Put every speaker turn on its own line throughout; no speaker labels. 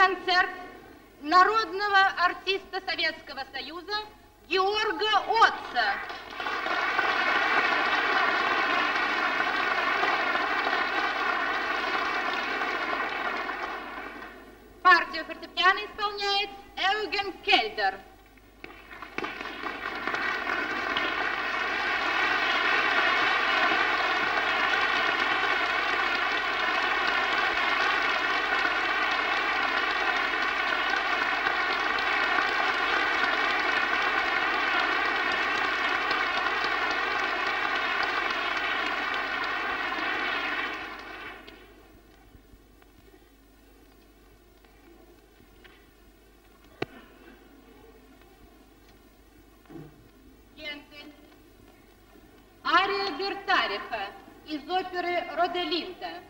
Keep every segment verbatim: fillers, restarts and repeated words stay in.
концерт народного артиста Советского Союза Георга Отца. Партию фортепиано исполняет Eugen Кельдер. Ария Бертариха из оперы «Роделинда».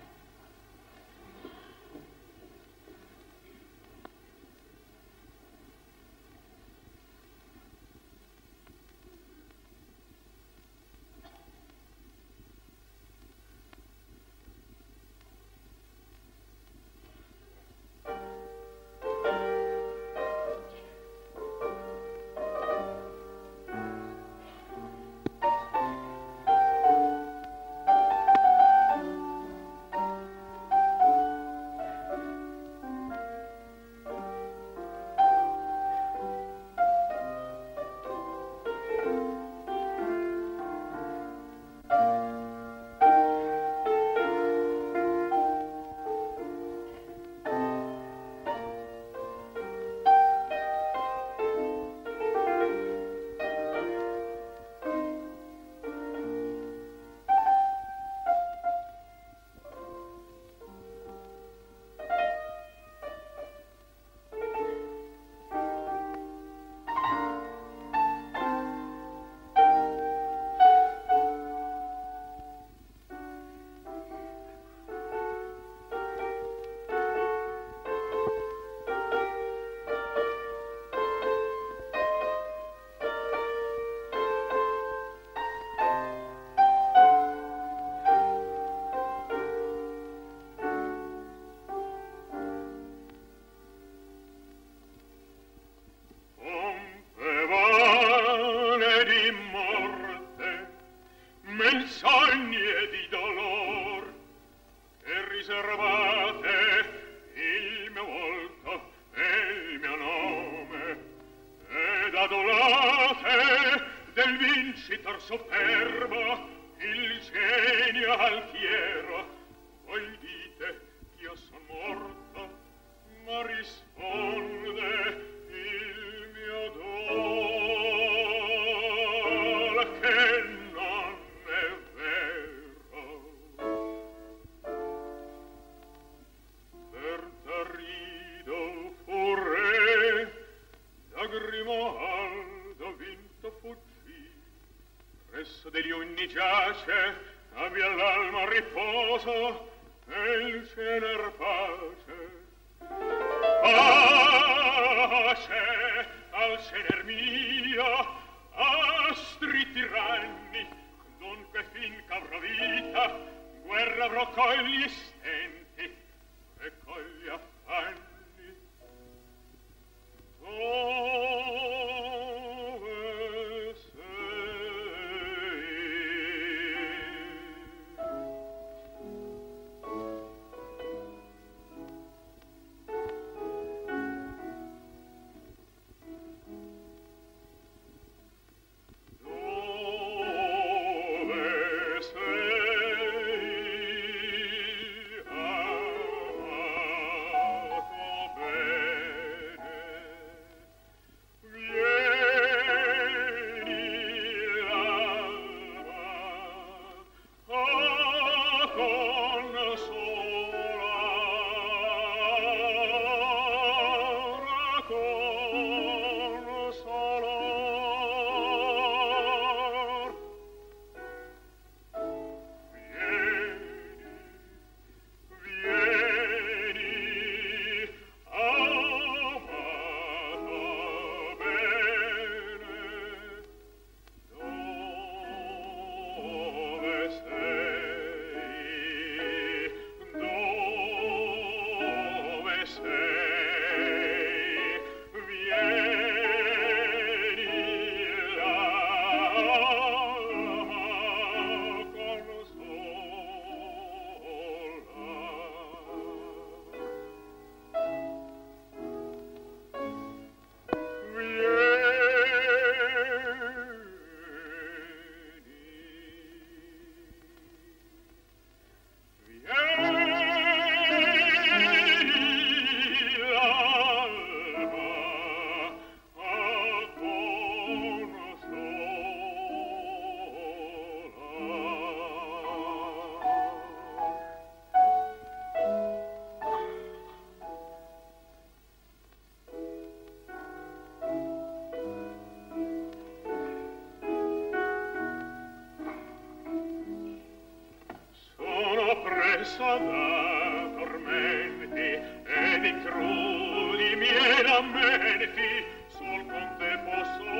persa da tormenti e di crudi miei lamenti, sol con te posso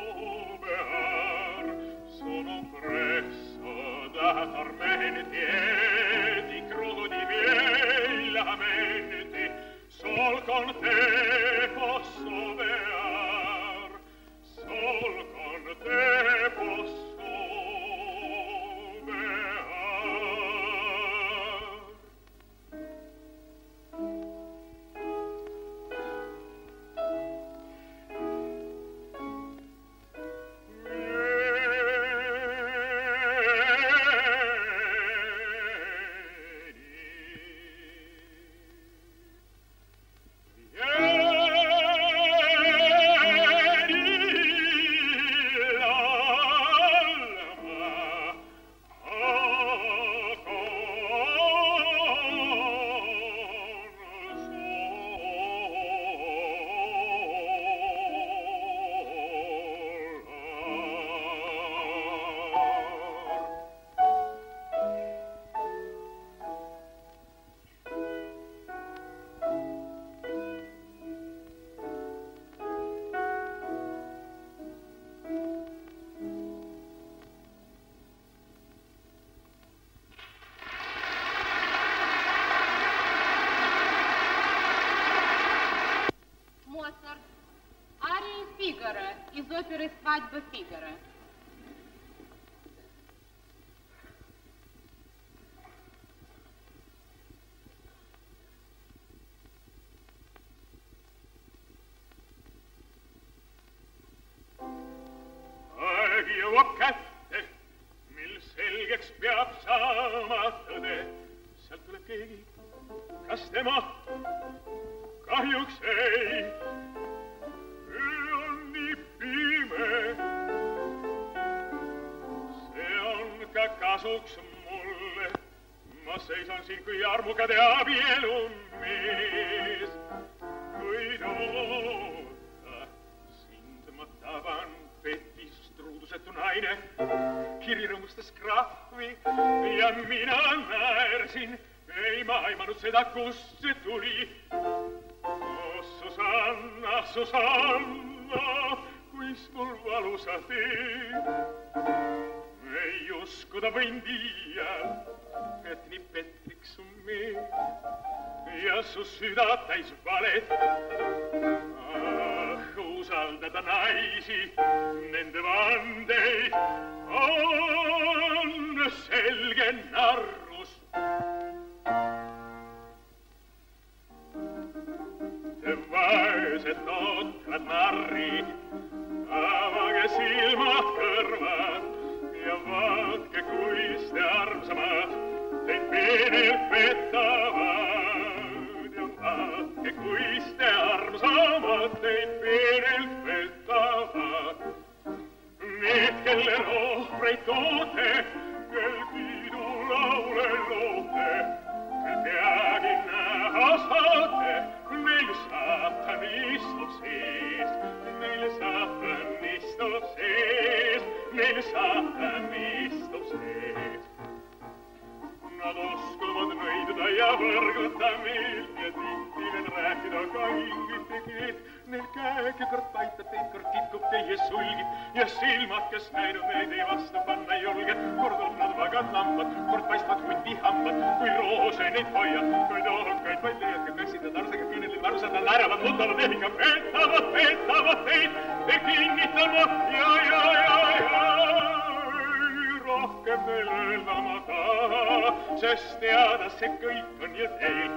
bear. Sono presso da tormenti e di crudi miei lamenti, sol con te posso bear, sol con te posso
из оперы «Свадьба Фигаро».
Kasuks mulle, ma seisan siin kui armukade abielun mees. Kuid oota, sind ma taban, petist truudusetu naine, kiri rõõmustas krahvi ja mina naersin, ei ma aimanud seda, kust see tuli. Oh, Susanna, Susanna, kuis mul valusa teeb. Ei uskuda võin diial, et nii petlik su mees ja su süda täis valet. Ah, usaldada naisi, nende vandeid on selge narrus. Te vaesed otrad narrid, avage silmad kõrvad ja vaatke, kuis te armsamad teid peenelt petavad. Ja vaatke, kuis te armsamad teid peenelt petavad. Need, kelle ohvreid toote, kel kiidulaule loote, kel peagi näha saate, neil saatan istub sees, neil saatan istub sees, neil saatan istub sees. Nad oskavad nõiduda ja võrguta meelt ja tihti veel rääkida ka inglite keelt. Neil käeg ja kord aitab teid, kord kitkub teie sulgid ja silmad, kes näinud neid ei vastu panna julge. Kord on nad vagad lambad, kord paistvad hundi hambad, kui roose neid hoiab, kui tohukaid vaid leiad, ka kõssid nad arsega küünelid varusad, nad naeravad, nutavad ehk ja petavad, petavad teid, te kinnitama ja, ja, ja, ja. Rohkem teil öelda ma taha, sest teada see kõik on ju teil.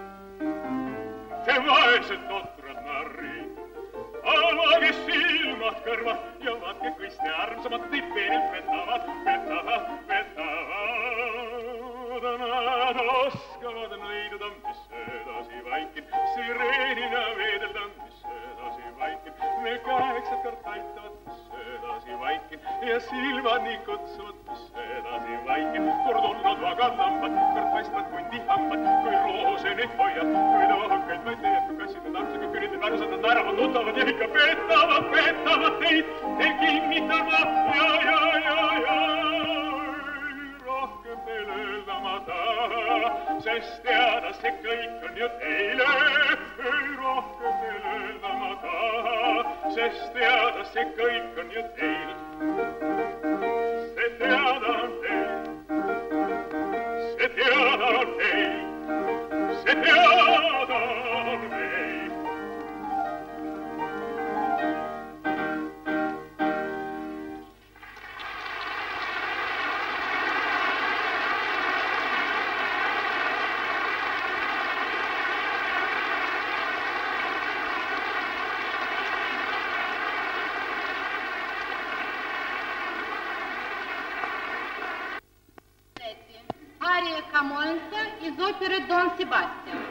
Te vaesed totrad narrid, avage silmad kõrvad ja vaatke, kuis te armsamad teid peenelt petavad, petavad, petavad. Nad oskavad nõiduda, mis edasi vaikin, sireenina veedelda, mis edasi vaikin. Ne kaheksad kord aitavad, mis edasi vaikin, ja silmad nii kutsuvad, mis edasi vaikin. Kord on nad vagad lambad, kord paistvad hundi hambad, kui roose neid hoiad, kui tohukaid vaid leiad, kui kassid need armsaga küünid, varusad nad naeravad, nutavad ja ikka petavad, petavad teid, teil kinnitama ja, ja, ja, ja. Rohkem teil öelda ma taha, se stiada se clicca mio teile e rocca te la mata se stiada se clicca mio teile se stiada te se stiada te se stiada te
Ария Камонца из оперы «Дон Себастьян».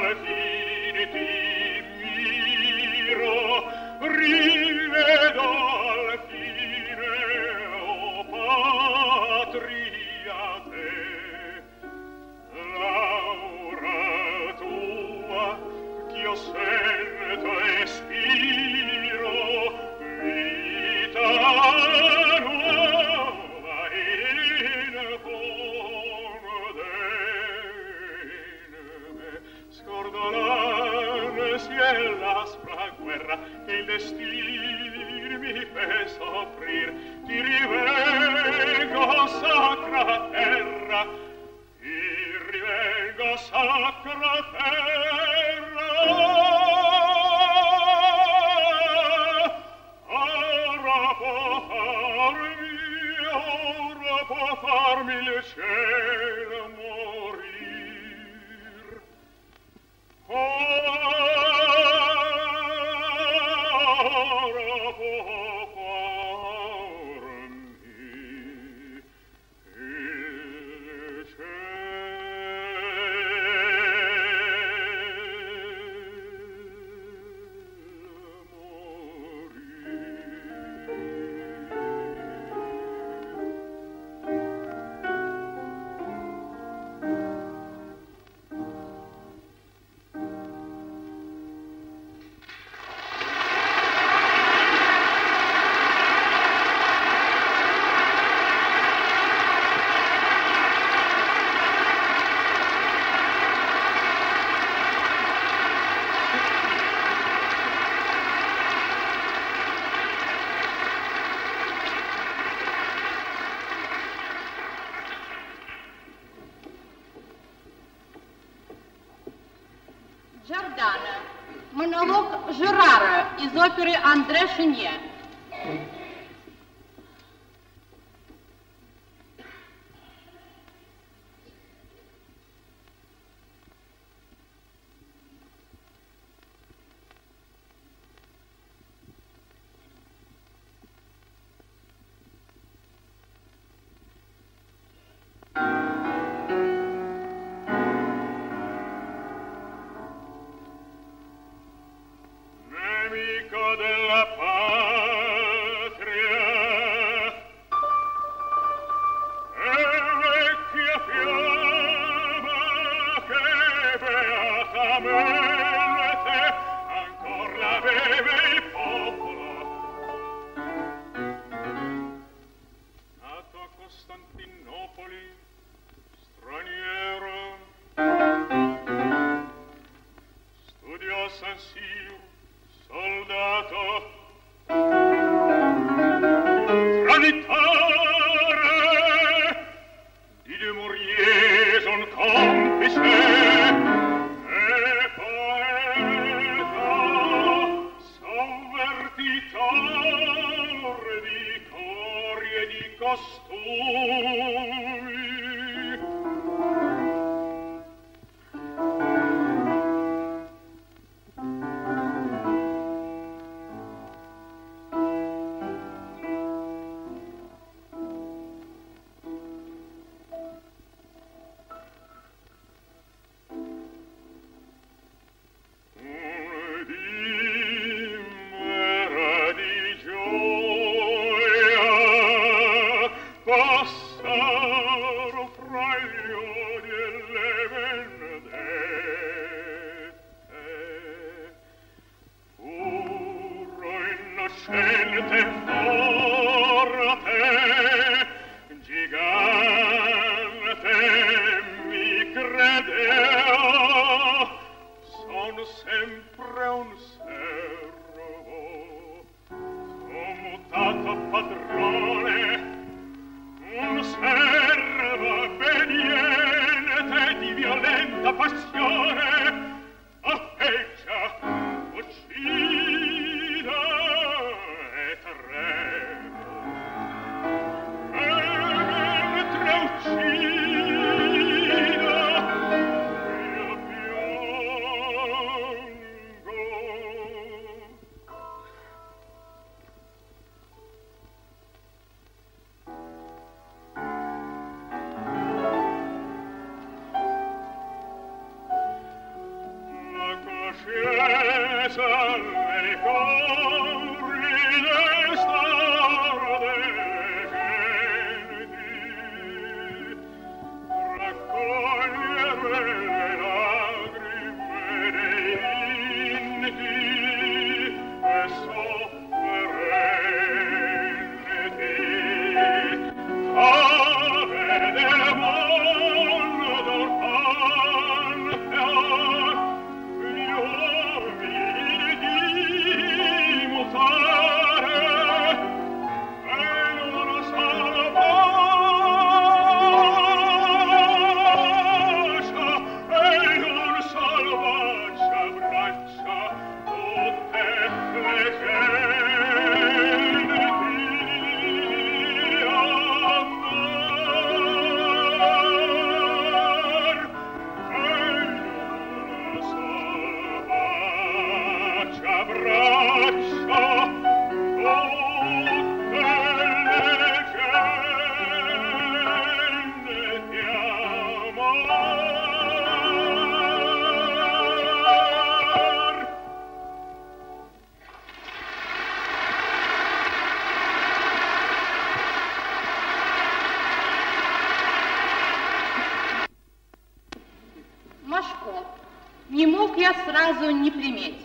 fine ti miro, rivedo alla fine, oh patria te, l'aura tua ch'io sento e spiro, vita nuova in me, scordolare si è l'aspra guerra che il destin mi fe soffrir, ti rivengo sacra terra, ti rivengo sacra terra. Ora può farmi, ora può farmi il cielo morir. Ora può farmi il cielo
Jordan, monolog Gérard из оперы André Chenier.
Nemico della patria e vecchia fiamma che beatamente ancor la beve il popolo, nato a Costantinopoli, straniero, studiò a San Siro, soldato, traditore, di De Maurier son complice, e poeta, sovvertitore di cori e di costumi. Uccida e trema
Не мог я сразу не приметить.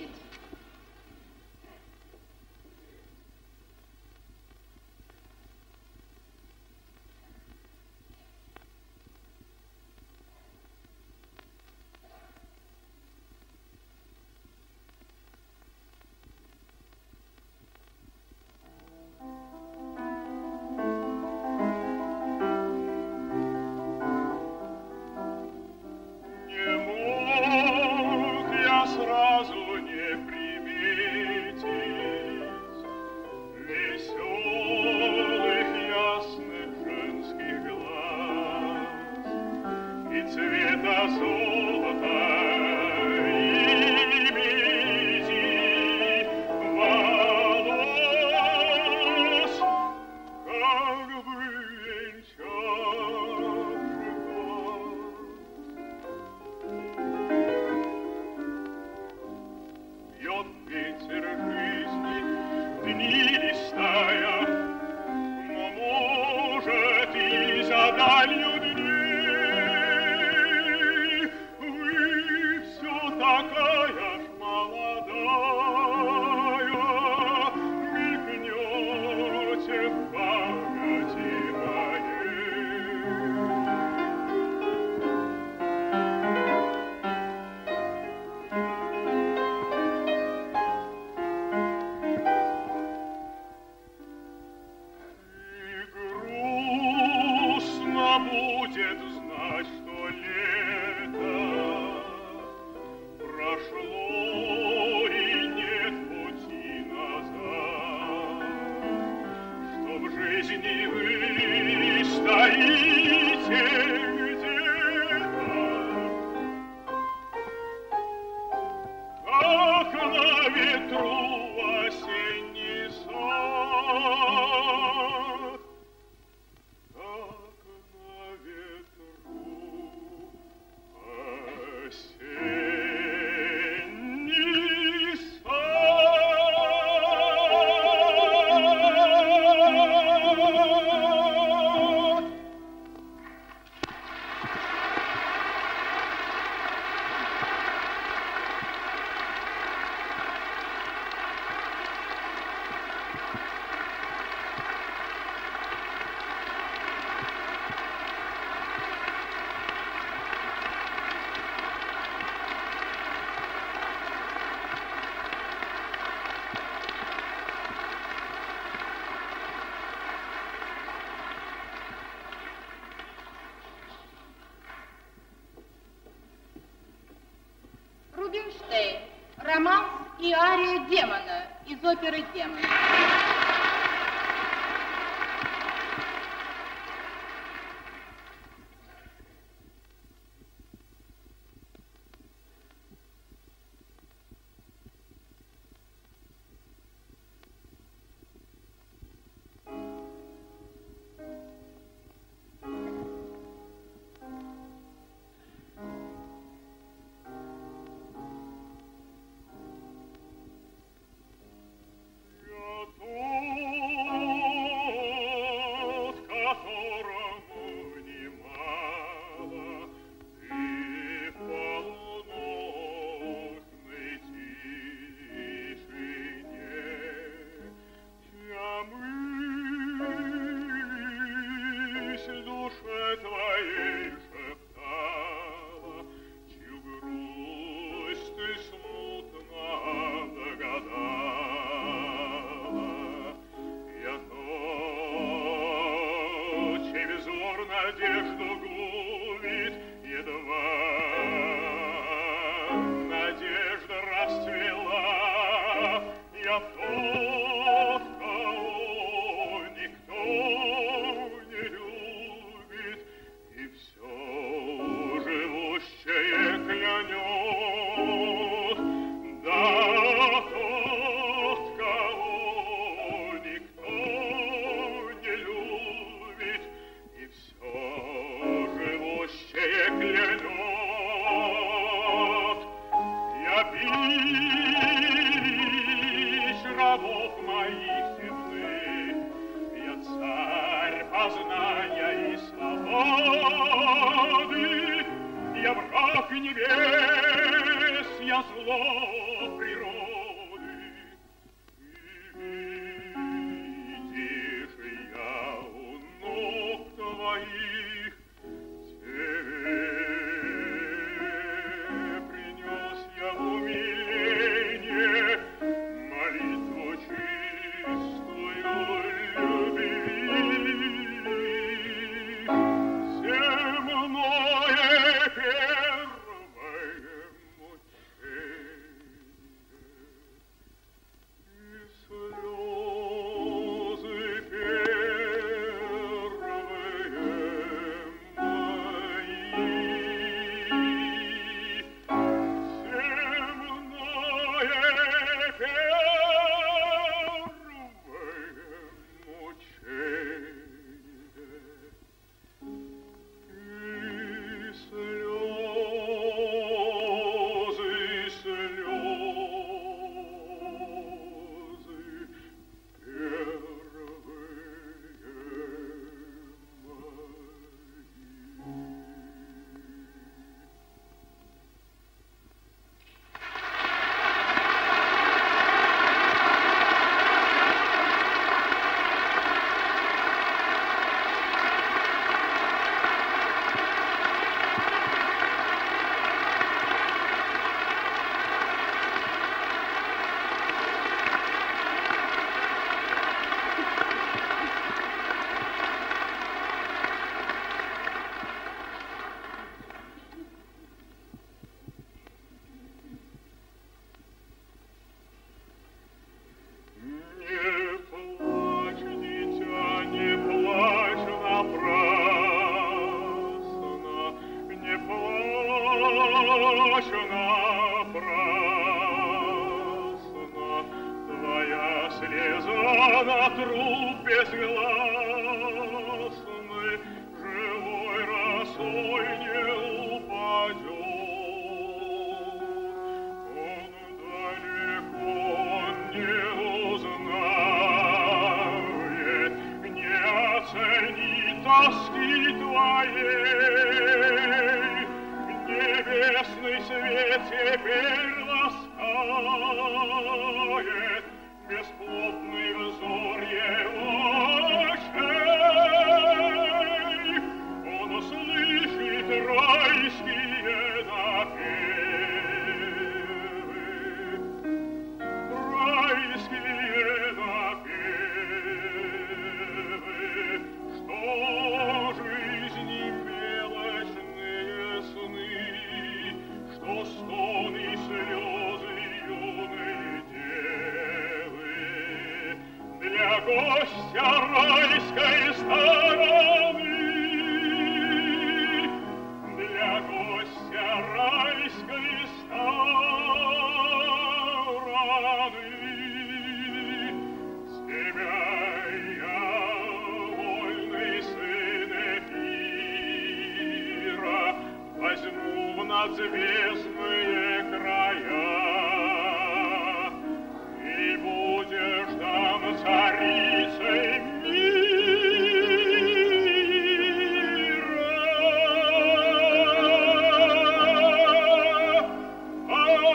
Рубинштейн. Романс и ария демона из оперы «Демон».
расцвела. Я тот, кого никто не любит, и все живущее клянет. Да, тот, кого никто не любит, и все живущее клянет. Я бич рабов моих земных, я царь познания и свободы, я враг небес, я зло природы. И видишь, я у ног твоих тебе принес я в умиление молитву чистую любви. Земное первое мучение и слезы первые мои. Земное первое мучение и слезы, слезы первые
звездные края, и будешь там царицей мира, а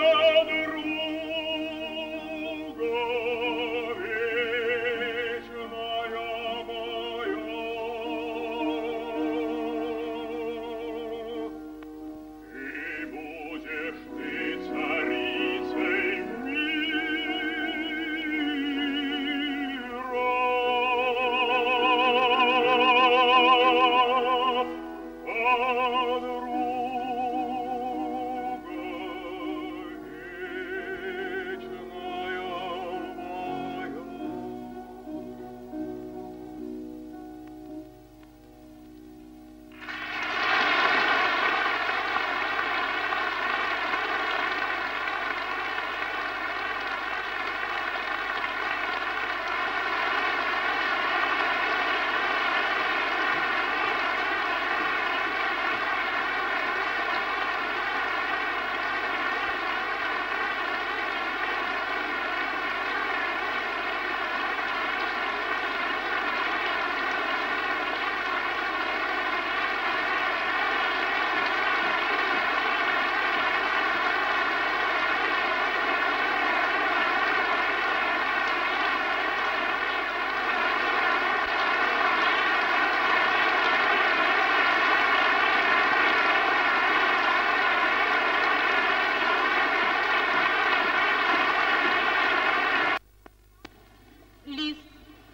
друга вечная моя. И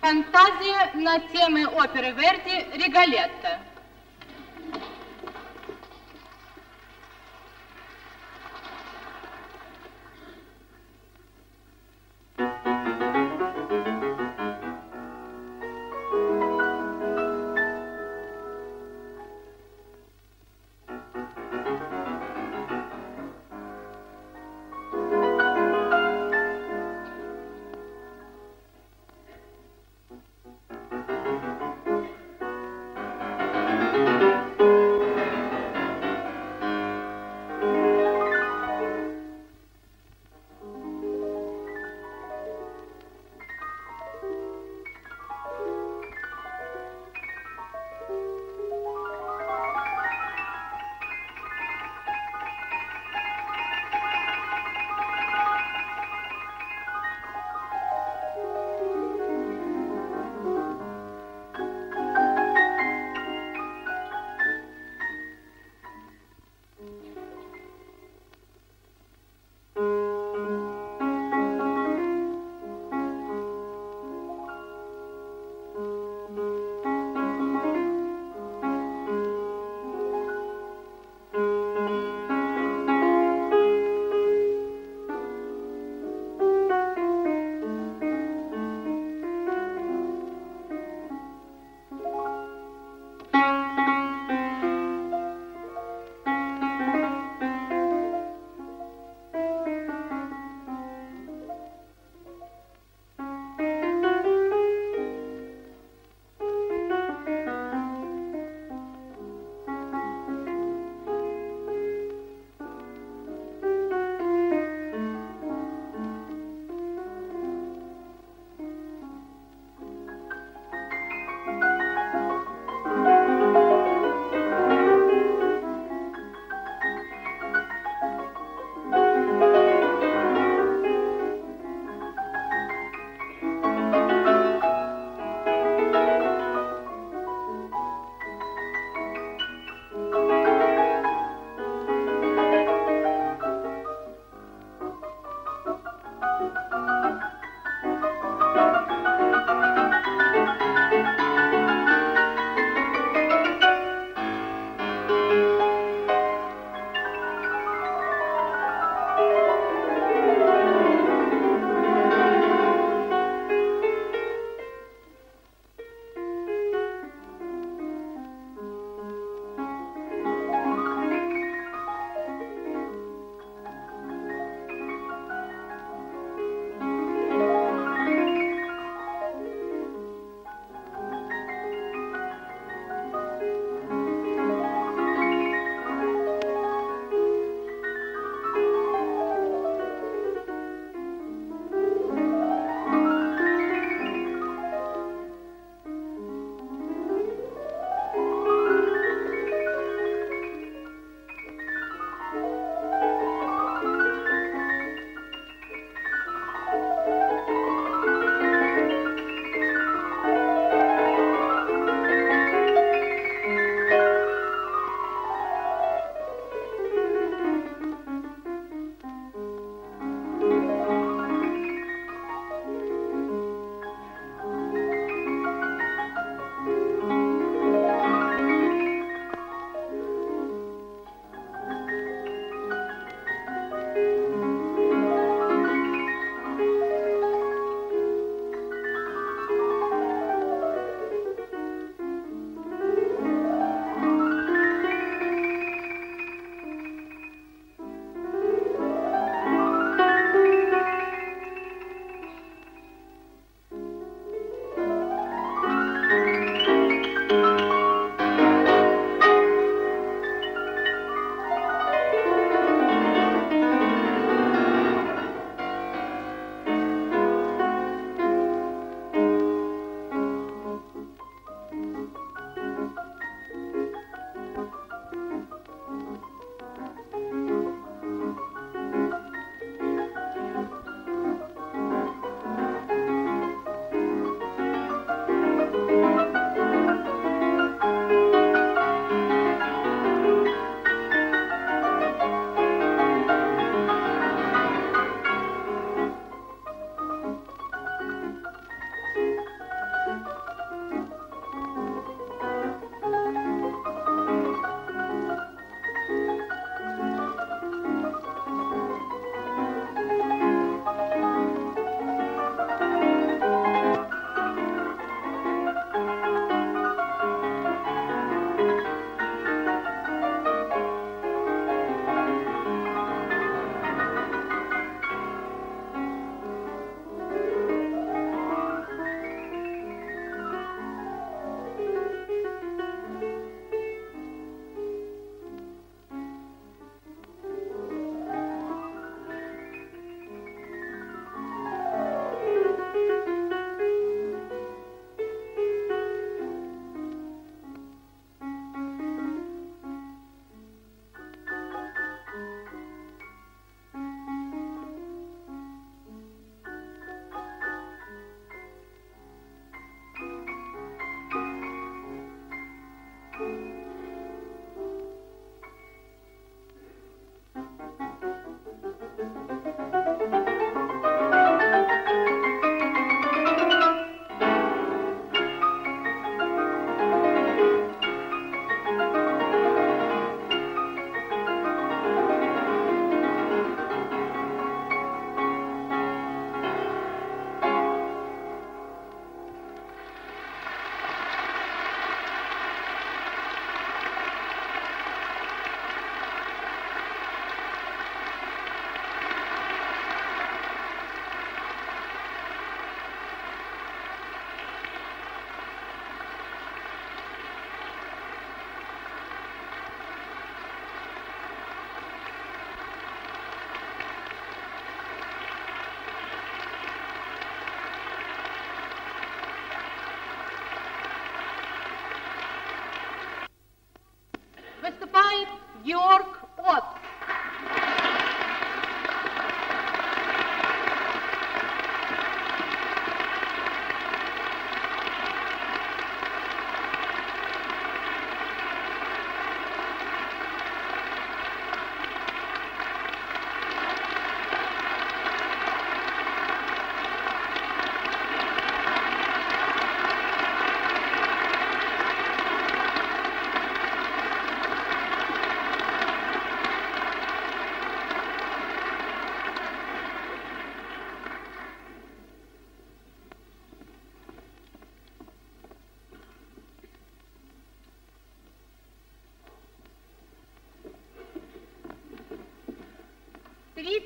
Фантазия на темы оперы Верди «Риголетто».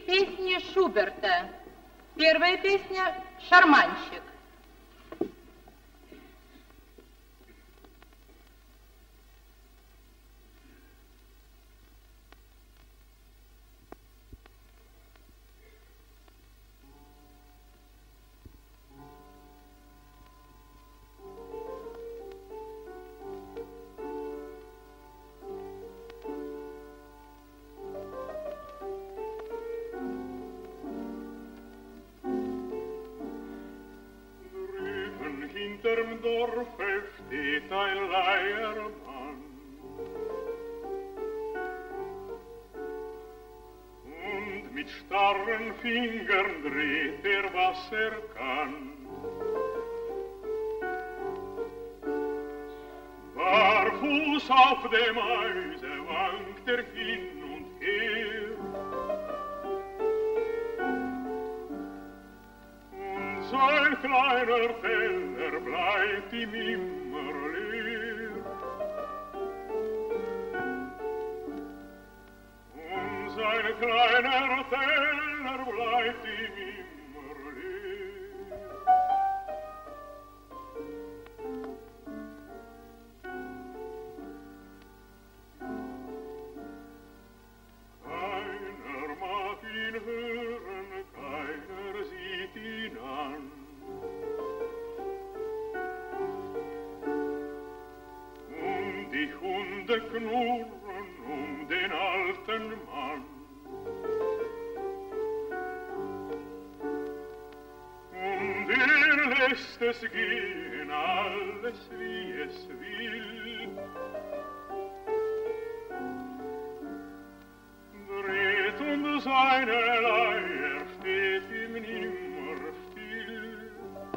песни Шуберта. Первая песня «Шарманщик».
Hinterm Dorfe steht ein Leiermann und mit starren Fingern dreht er, was er kann. Barfuß auf dem Eise wankt er hin und her. Sein kleiner Teller bleibt ihm immer leer. Und sein kleiner Teller bleibt ihm immer leer. Keiner mag ihn hören, keiner sieht ihn an. Und die Hunde knurren um den alten Mann. Und er lässt es gehen, alles wie es will. Dreht und seine Leier steht ihm nimmer still.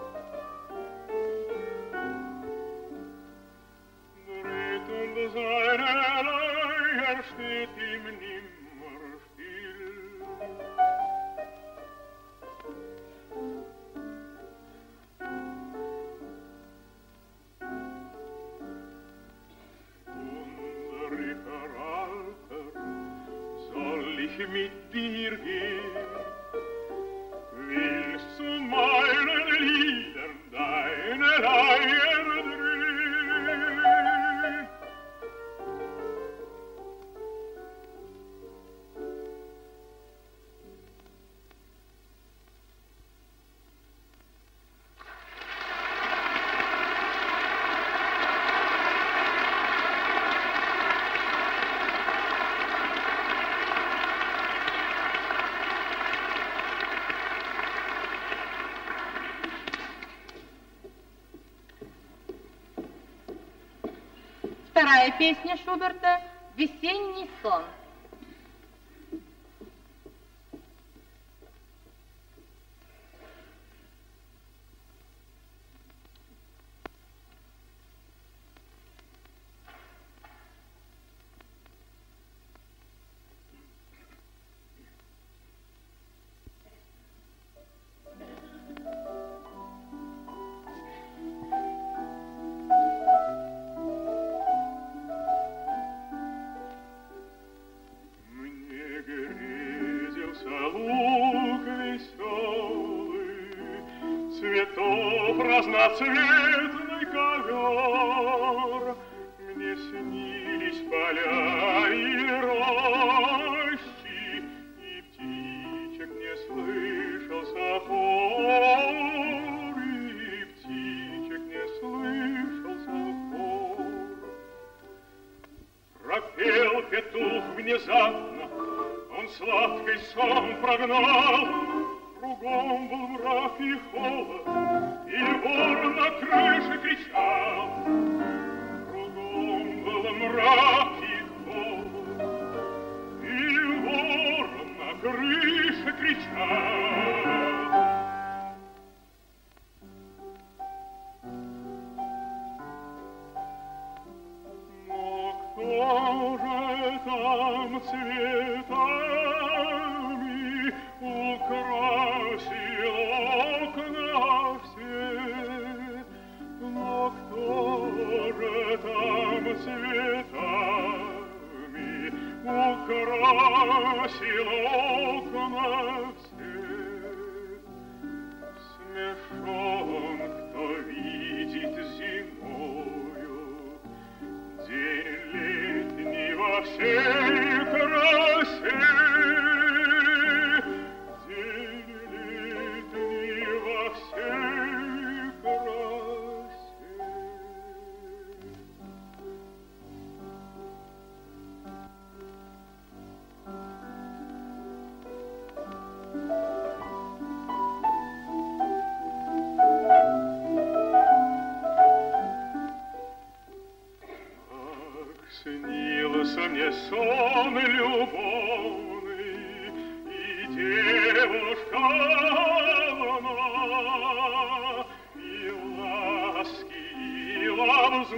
Dreht und seine Leier steht ihm nimmer still. Unser Alter, soll ich mit dir gehen? Willst du meinen Liedern deine Leier drehen?
Вторая песня Шуберта «Весенний сон».
Разноцветный ковер, мне снились поля и рощи, и птичек не слышался хор, и птичек не слышался хор. Пропел петух внезапно, он сладкий сон прогнал, кругом был мрак и холод, и вор на крыше кричал. Кругом был мрак и холод, и вор на крыше кричал. Но кто же там цветами украсил окна все? Но кто же там цветами украсил окна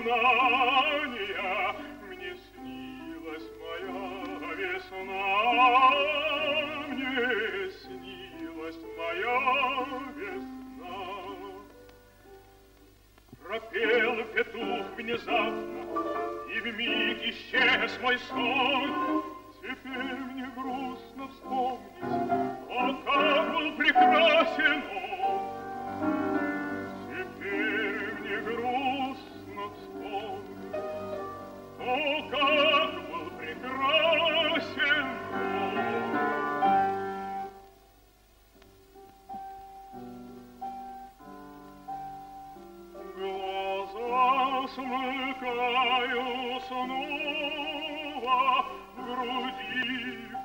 сознания мне снилась моя весна, мне снилась моя весна. Пропел петух внезапно, и вмиг исчез мой сон. Теперь мне грустно вспомнить, о, как был прекрасен он. Теперь мне грустно вспомнить, о, как был прекрасен он. Глаза смыкаю снова, в груди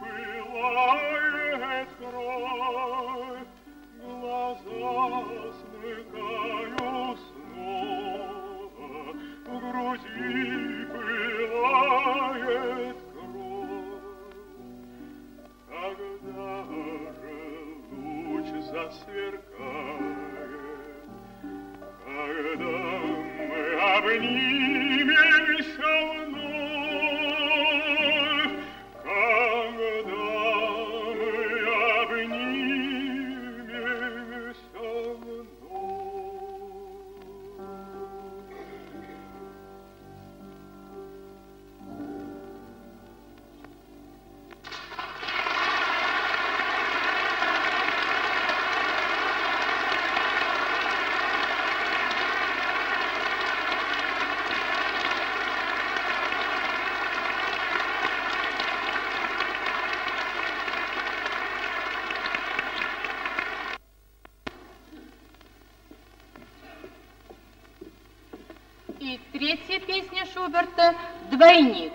пылает кровь. Глаза смыкаю снова, в груди пылает кровь. Когда же луч засверкает, когда мы обнимемся вновь, когда мы обнимемся вновь.
И третья песня Шуберта «Двойник».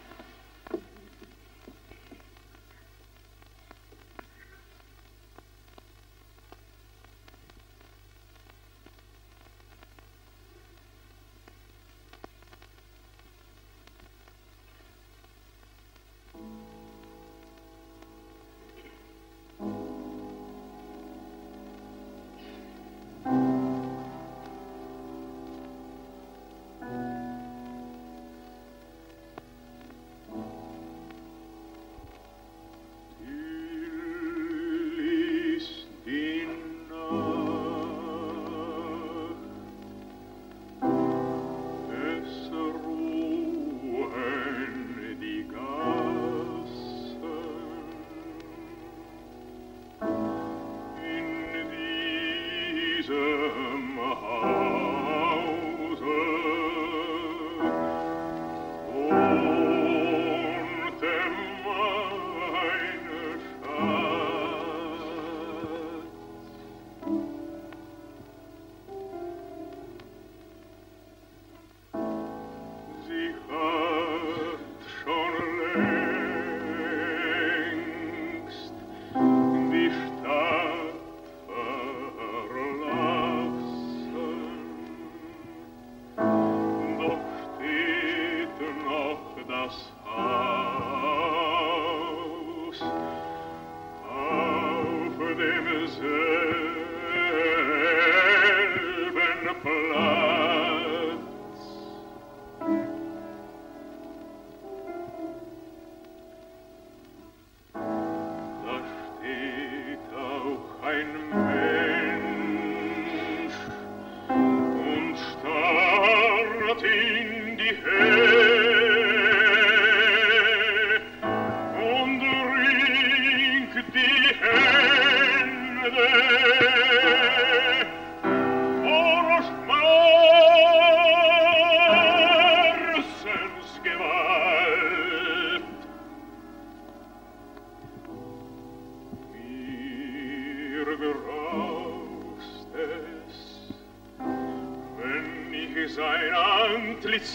Sein Antlitz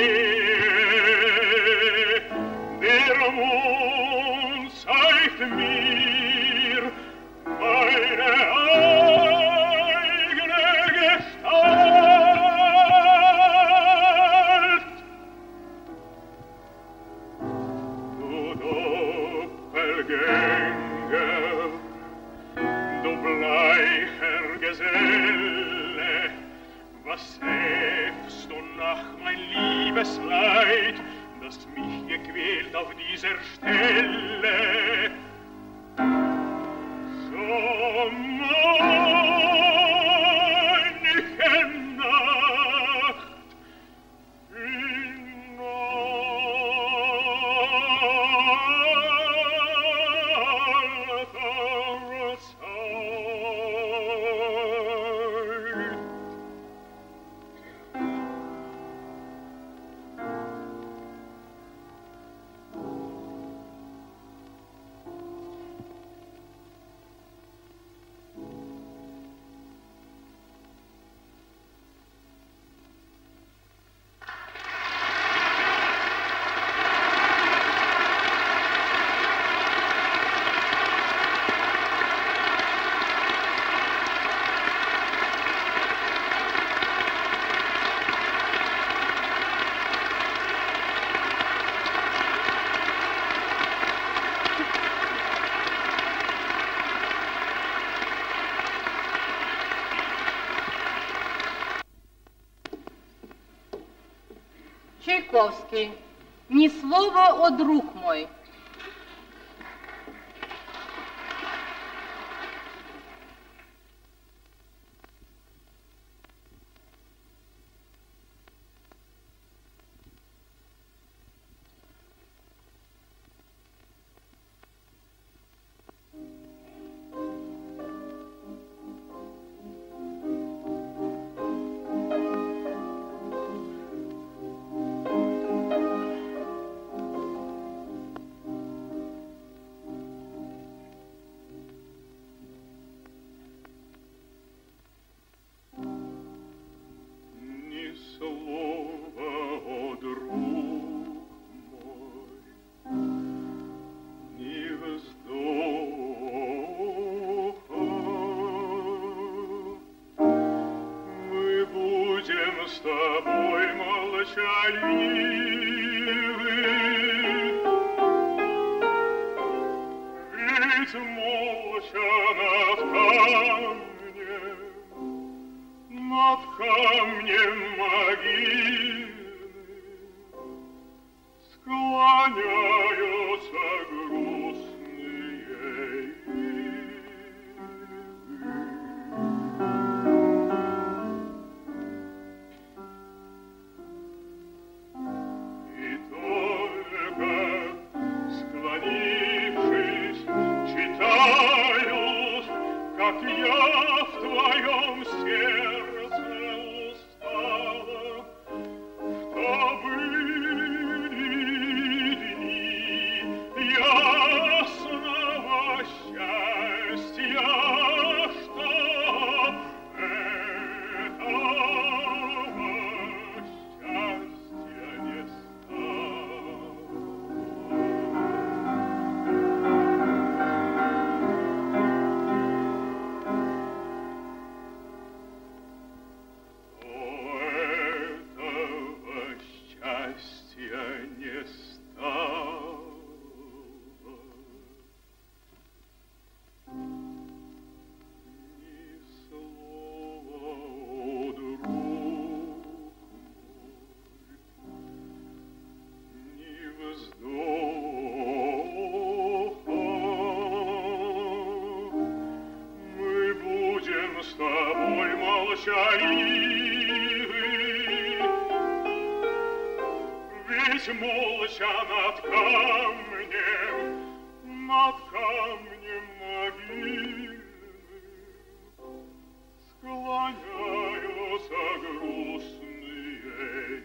sehe, der Mond zeigt mir meine eigene Gestalt. Du Doppelgänger, du bleicher Geselle, Was helfst du nach mein liebes Leid, das mich gequält auf dieser Stelle? So manche Nacht in alter Zeit.
Чайковский. Ни слова, о друг мой.
С тобой молчаливы, ведь молча над камнем, над камнем могильным склоняются грустные как я в твоем сердце устала, в то были дни ясного счастья, что этого счастья не стало. С тобой молчаливы, ведь молча над камнем, над камнем могильным склоняются грустные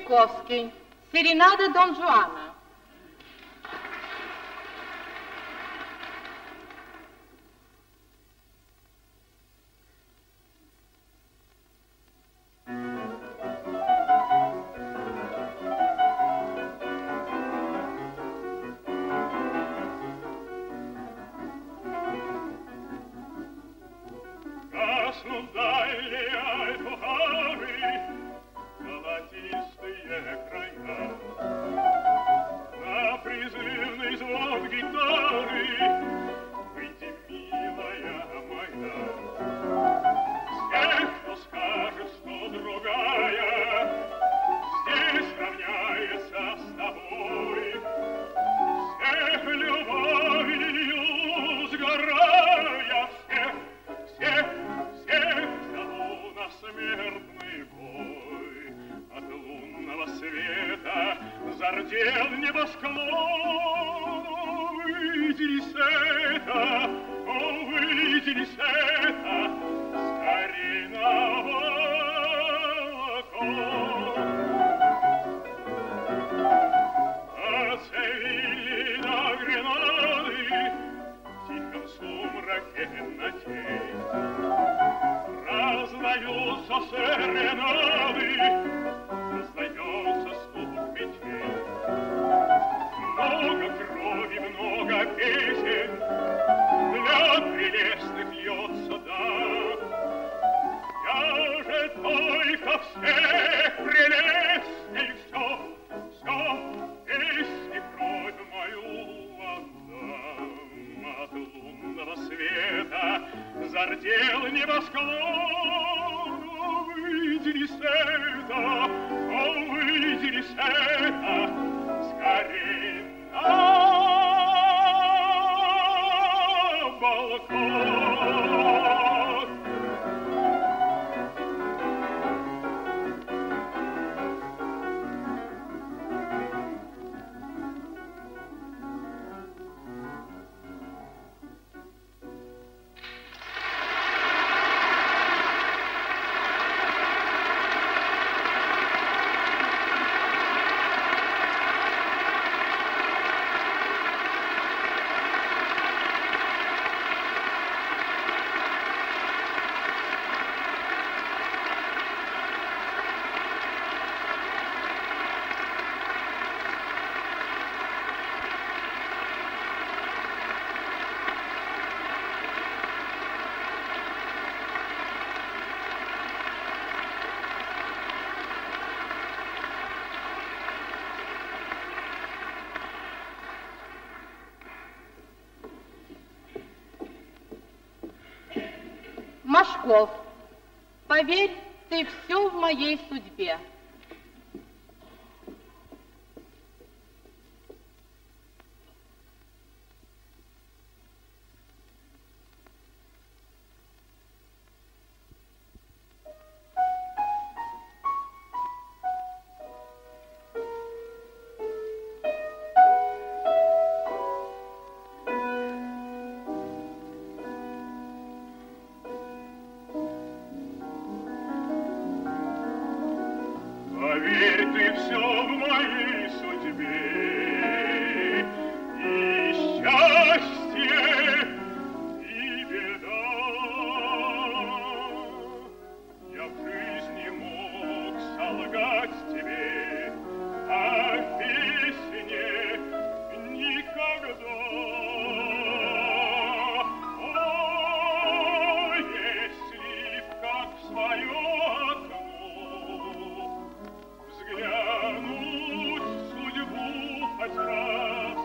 Чайковский. Серенада Дон Жуана.
Гаснут дальние альпухары, золотистые края. На призывный звон гитары выйди, милая моя. Всех, кто скажет, что другая здесь равняется с тобой, всех любовью сгорая, всех, всех, всех зову на смертный бой. От лунного света зардел небосклон. Выйди, Лисета, о, выйди, Лисета, скорей на балкон. От Севильи до Гренады в тихом сумраке ночей раздаются серенады, раздается стук мечей. Много крови, много песен для прелестных льется, да. Я же только всех прелестней все, все, песни кровь мою отдам. От лунного света зардел небосклон. Выйди, Лисета, о, выйди, Лисета, скорей на балкон.
Машков, поверь, ты все в моей судьбе. Поверь, ты все в моей судьбе, и счастье, и беда. Я в жизни мог солгать тебе, а в песне никогда. О, если б как в свое взглянуть в судьбу хоть раз,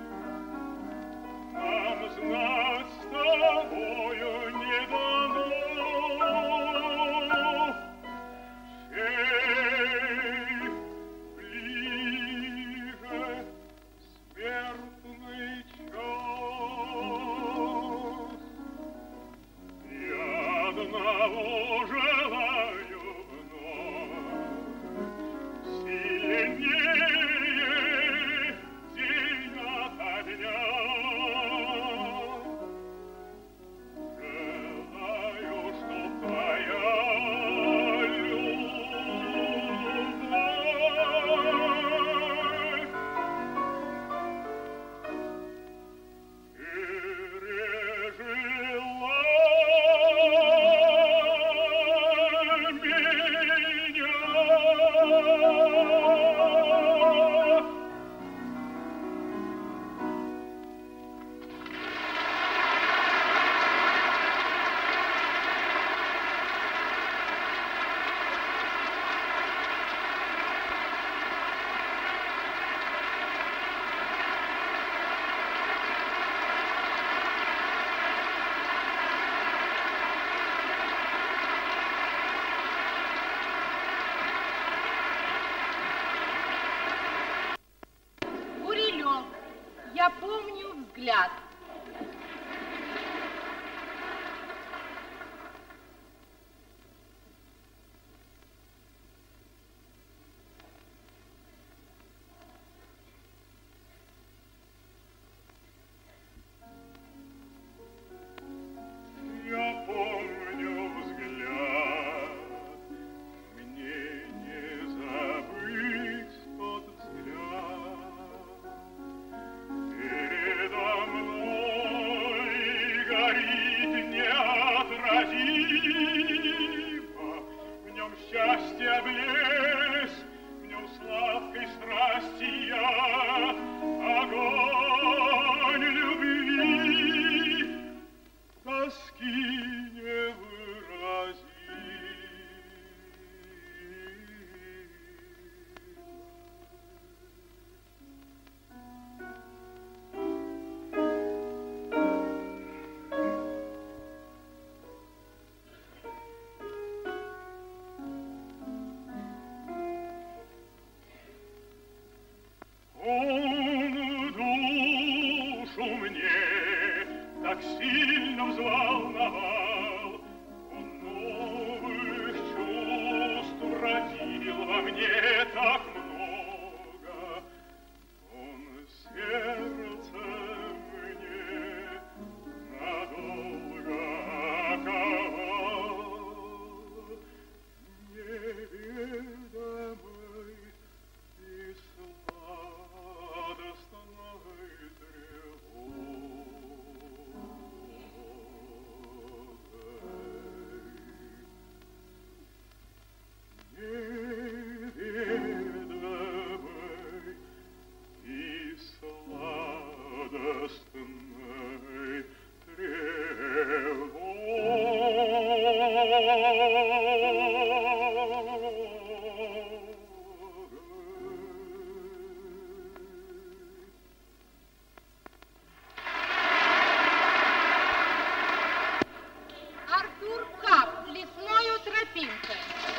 нам знать с тобою не дано. Эй, взгляд.
Я помню взгляд, мне не забыть тот взгляд. Передо мной горит неотразимо, в нем счастье блеск, в нем сладкой страсти яд, огонь любви, тоски невыразимой. Он душу мне так сильно взволновал, он новых чувств родил во мне так много, он сердце мне надолго оковал неведомой и сладостной тревогой. Неведомой и сладостной
Артур Кап, лесною тропинкой.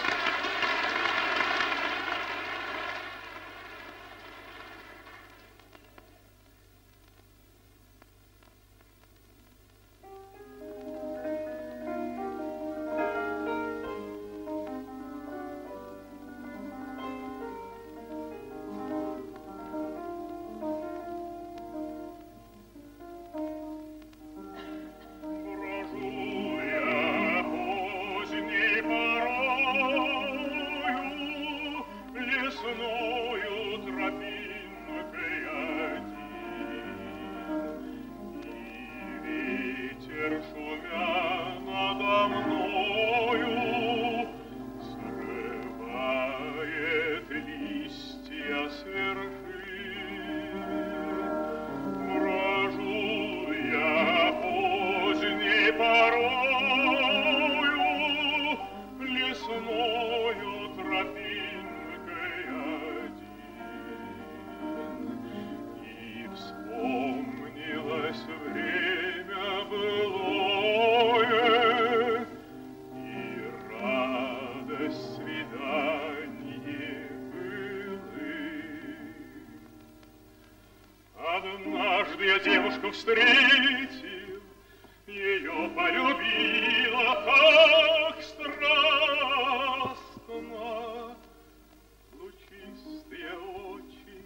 Однажды я девушку встретил, ее полюбила так страстно. Лучистые очи,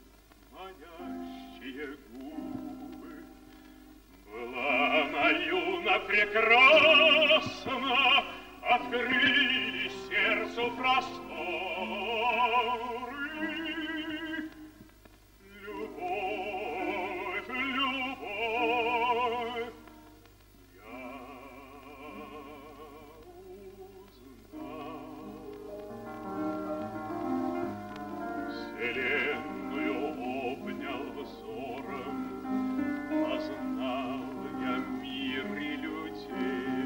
манящие губы, была она юна прекрасна, открыли сердцу просторы. Любовь, любовь, я узнал. Вселенную обнял взором, познал я мир и людей.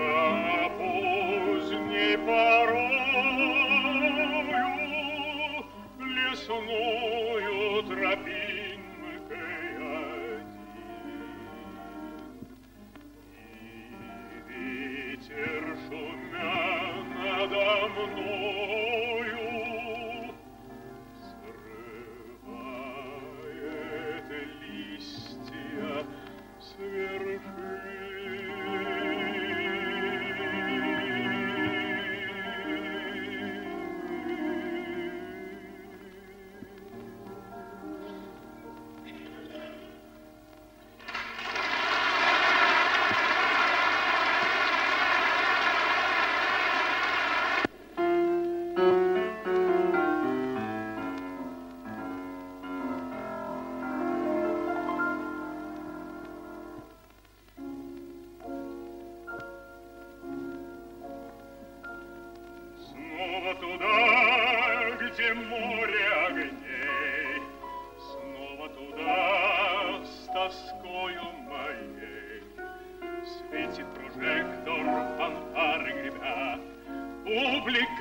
Порою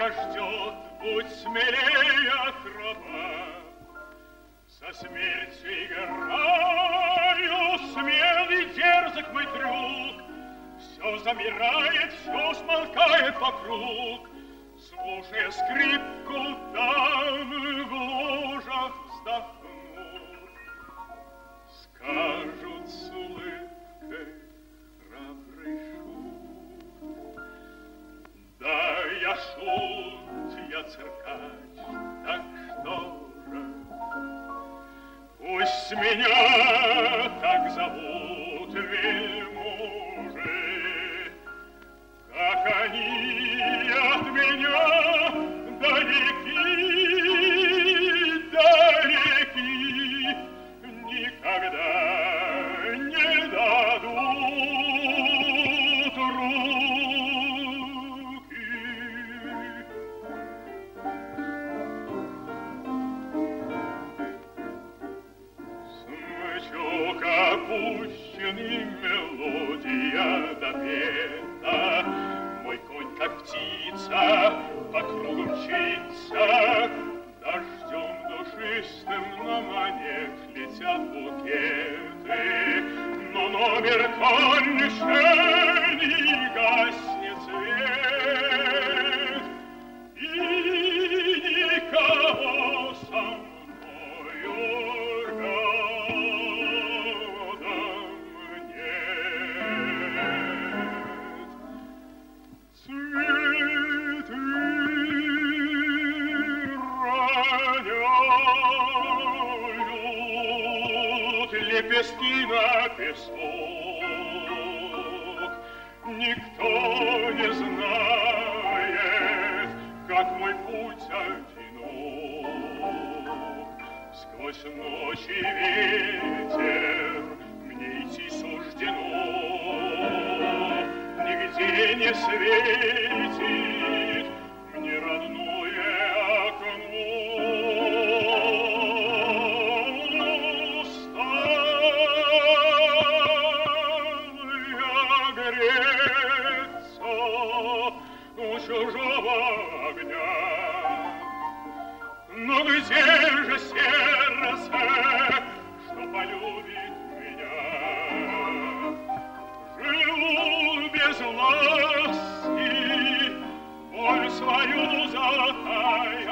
тебя ждет, будь смелее, акробат. Со смертью играю, смелый дерзок мой трюк. Все замирает, все смолкает вокруг. Слушая скрипку, дамы в ложах вздохнут. Скажут с улыбкой храбрый шут. Да, я шут, я циркач, так что же? Пусть меня так зовут вельможи, как они от меня далеки, далеки, никогда не дадут руки. Смычок опущенный, мелодия допета, мой конь, как птица, по кругу мчится, дождем душистым на манеж летят букеты, но номер конченый, гаснет свет, и никого со мною рядом нет. Цветы роняют лепестки на песок. Никто не знает, как мой путь одинок. Сквозь ночь и ветер мне идти суждено. Нигде не светит мне родное окно. Устал я греться у чужого огня. Но где же сердце, что полюбит меня? Живу без ласки, боль свою затаив.